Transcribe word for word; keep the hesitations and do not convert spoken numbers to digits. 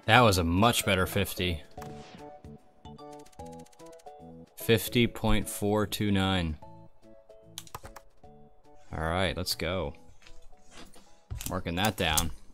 That was a much better fifty. fifty point four two nine. Alright, let's go. Marking that down.